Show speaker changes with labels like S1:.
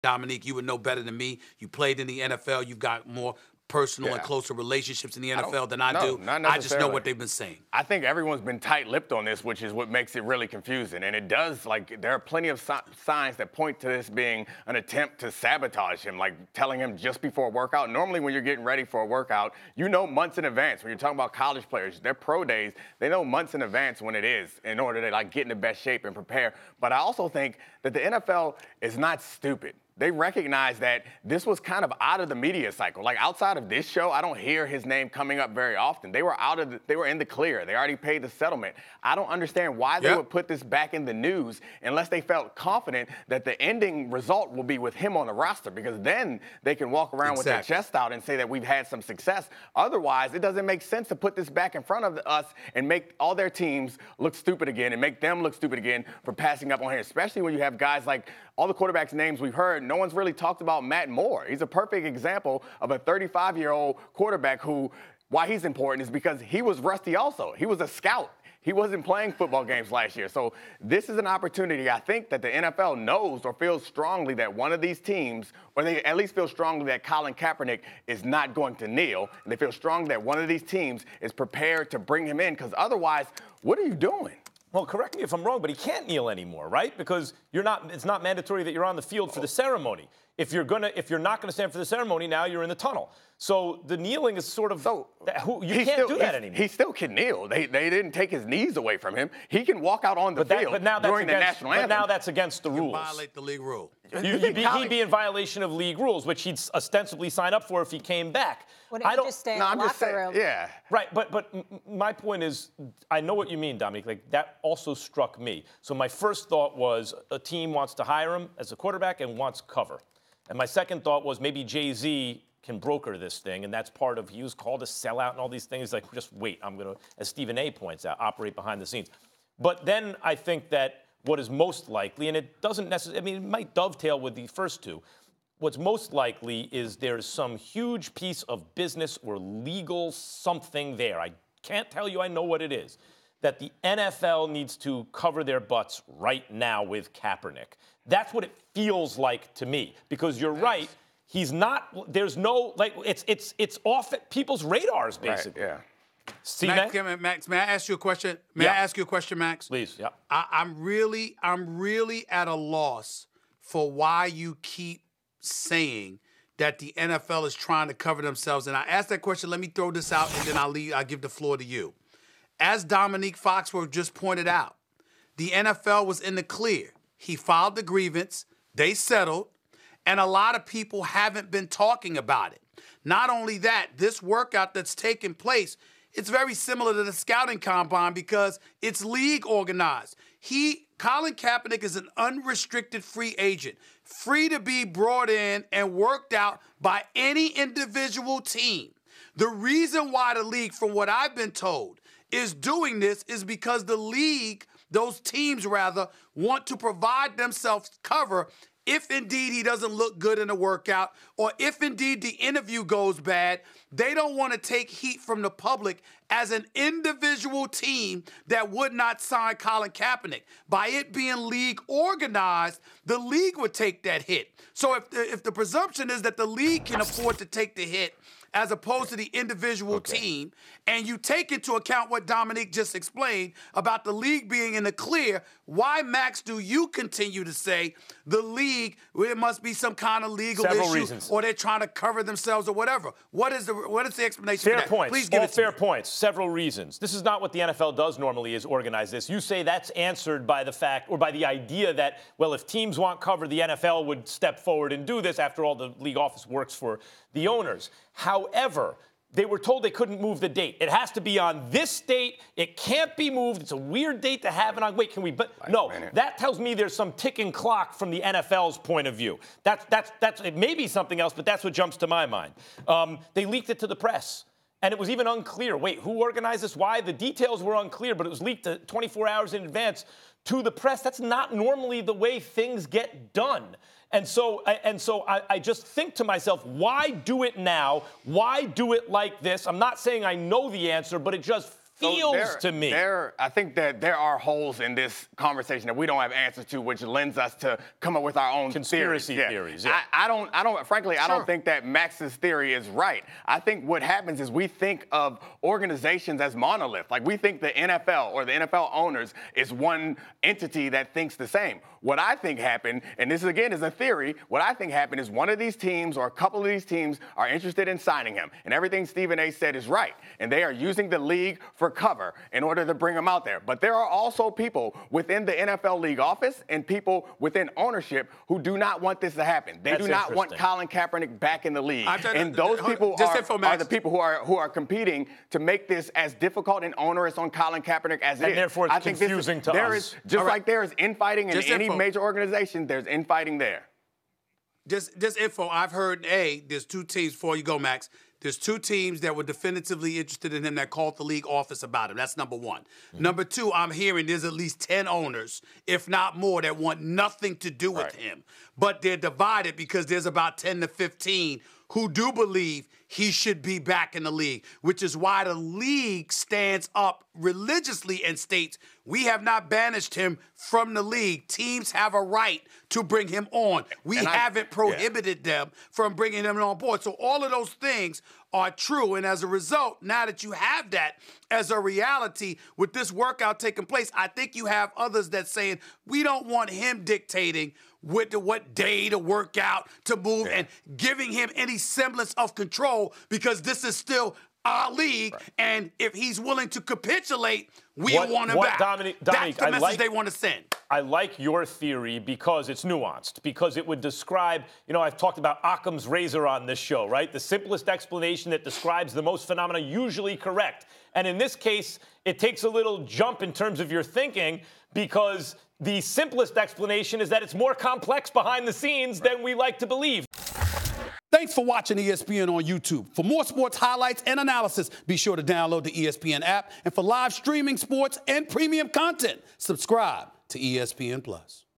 S1: Dominique, you would know better than me. You played in the NFL. You've got more personal and closer relationships in the NFL than I do. I just know what they've been saying.
S2: I think everyone's been tight-lipped on this, which is what makes it really confusing. And it does, there are plenty of signs that point to this being an attempt to sabotage him, like telling him just before a workout. Normally when you're getting ready for a workout, you know months in advance. When you're talking about college players, their pro days, they know months in advance when it is in order to get in the best shape and prepare. But I also think that the NFL is not stupid. They recognize that this was kind of out of the media cycle. Outside of this show, I don't hear his name coming up very often. They were in the clear. They already paid the settlement. I don't understand why they would put this back in the news unless they felt confident that the ending result will be with him on the roster, because then they can walk around with their chest out and say that we've had some success. Otherwise, it doesn't make sense to put this back in front of us and make all their teams look stupid again and make them look stupid again for passing up on here, especially when you have guys like all the quarterbacks' names we've heard. No one's really talked about Matt Moore. He's a perfect example of a 35-year-old quarterback who, why he's important is because he was rusty also. He was a scout. He wasn't playing football games last year. So this is an opportunity, I think, that the NFL knows or feels strongly that one of these teams, or they at least feel strongly that Colin Kaepernick is not going to kneel, and they feel strongly that one of these teams is prepared to bring him in, because otherwise, what are you doing?
S3: Well, correct me if I'm wrong, but he can't kneel anymore, right? Because it's not mandatory that you're on the field for the ceremony. If you're not gonna stand for the ceremony, now you're in the tunnel. So the kneeling is sort of you can't do that anymore.
S2: He still can kneel. They didn't take his knees away from him. He can walk out on the field during the national anthem.
S3: But now that's against the rules.
S1: Violate the league rule.
S3: He'd be in violation of league rules, which he'd ostensibly sign up for if he came back.
S4: Wouldn't he just stay in the locker room?
S2: Yeah.
S3: Right, but my point is, I know what you mean, Dominic. That also struck me. So my first thought was a team wants to hire him as a quarterback and wants cover. And my second thought was maybe Jay-Z can broker this thing, and that's part of, he was called a sellout and all these things. Just wait, I'm going to, as Stephen A. points out, operate behind the scenes. But then I think that what is most likely, and it doesn't necessarily, it might dovetail with the first two. What's most likely is there's some huge piece of business or legal something there. I can't tell you I know what it is, that the NFL needs to cover their butts right now with Kaepernick. That's what it feels like to me, because you're right. He's not, there's no, it's off at people's radars, basically.
S2: Right, yeah.
S3: See
S1: Max,
S3: that?
S1: Max, may I ask you a question? May I ask you a question, Max?
S3: Please, yeah.
S1: I'm really at a loss for why you keep saying that the NFL is trying to cover themselves. And I asked that question. Let me throw this out, and then I'll give the floor to you. As Dominique Foxworth just pointed out, the NFL was in the clear. He filed the grievance. They settled. And a lot of people haven't been talking about it. Not only that, this workout that's taking place, it's very similar to the scouting combine because it's league organized. Colin Kaepernick is an unrestricted free agent, free to be brought in and worked out by any individual team. The reason why the league, from what I've been told, is doing this is because the league, those teams rather, want to provide themselves cover if indeed he doesn't look good in a workout, or if indeed the interview goes bad. They don't want to take heat from the public as an individual team that would not sign Colin Kaepernick. By it being league organized, the league would take that hit. So if the presumption is that the league can afford to take the hit as opposed to the individual team, and you take into account what Dominique just explained about the league being in the clear, why, Max, do you continue to say the league, it must be some kind of legal issue, or they're trying to cover themselves or whatever? What is the explanation for that?
S3: Points.
S1: Please give it to me.
S3: Fair points. Several reasons. This is not what the NFL does normally, is organize this. You say that's answered by the fact, or by the idea that, well, if teams want cover, the NFL would step forward and do this. After all, the league office works for the owners. However, they were told they couldn't move the date. It has to be on this date. It can't be moved. It's a weird date to have it on. Wait, can we? But no, that tells me there's some ticking clock from the NFL's point of view. It may be something else, but that's what jumps to my mind. They leaked it to the press. And it was even unclear. Wait, who organized this? Why? The details were unclear, but it was leaked 24 hours in advance to the press. That's not normally the way things get done. And so I just think to myself, why do it now? Why do it like this? I'm not saying I know the answer, but it just feels to me.
S2: I think that there are holes in this conversation that we don't have answers to, which lends us to come up with our own
S3: conspiracy theories. Yeah.
S2: I don't think that Max's theory is right. I think what happens is we think of organizations as monolith. Like we think the NFL or the NFL owners is one entity that thinks the same. What I think happened, and this again is a theory, what I think happened is one of these teams or a couple of these teams are interested in signing him. And everything Stephen A. said is right. And they are using the league for cover in order to bring him out there. But there are also people within the NFL league office and people within ownership who do not want this to happen. They do not want Colin Kaepernick back in the league. And those people are the people who are competing to make this as difficult and onerous on Colin Kaepernick as it is.
S3: And therefore it's confusing to us.
S2: Like there is infighting in any major organization, there's infighting there.
S1: Just info, I've heard, there's two teams, before you go, Max, there's two teams that were definitively interested in him that called the league office about him. That's number one. Mm-hmm. Number two, I'm hearing there's at least 10 owners, if not more, that want nothing to do with him. But they're divided because there's about 10 to 15 who do believe he should be back in the league, which is why the league stands up religiously and states, we have not banished him from the league. Teams have a right to bring him on. We haven't prohibited them from bringing him on board. So all of those things are true. And as a result, now that you have that as a reality with this workout taking place, I think you have others that saying, we don't want him dictating what day to work out, to move, and giving him any semblance of control because this is still our league. Right. And if he's willing to capitulate, we want him back.
S3: Dominic,
S1: that's the message they want to send.
S3: I like your theory because it's nuanced, because it would describe, I've talked about Occam's razor on this show, right? The simplest explanation that describes the most phenomena, usually correct. And in this case, it takes a little jump in terms of your thinking because the simplest explanation is that it's more complex behind the scenes than we like to believe.
S1: Thanks for watching ESPN on YouTube. For more sports highlights and analysis, be sure to download the ESPN app. And for live streaming sports and premium content, subscribe to ESPN+.